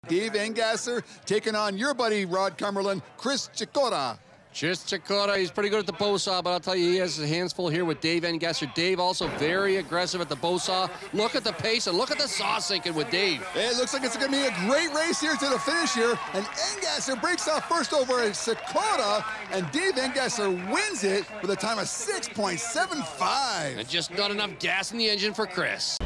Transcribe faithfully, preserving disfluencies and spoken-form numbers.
Dave Engasser taking on your buddy Rod Cumberland, Chris Cicora. Just Cicora, he's pretty good at the bow saw, but I'll tell you, he has his hands full here with Dave Engasser. Dave also very aggressive at the bow saw. Look at the pace and look at the saw sinking with Dave. It looks like it's going to be a great race here to the finish here. And Engasser breaks off first over at Cicora, and Dave Engasser wins it with a time of six point seven five. And just not enough gas in the engine for Chris.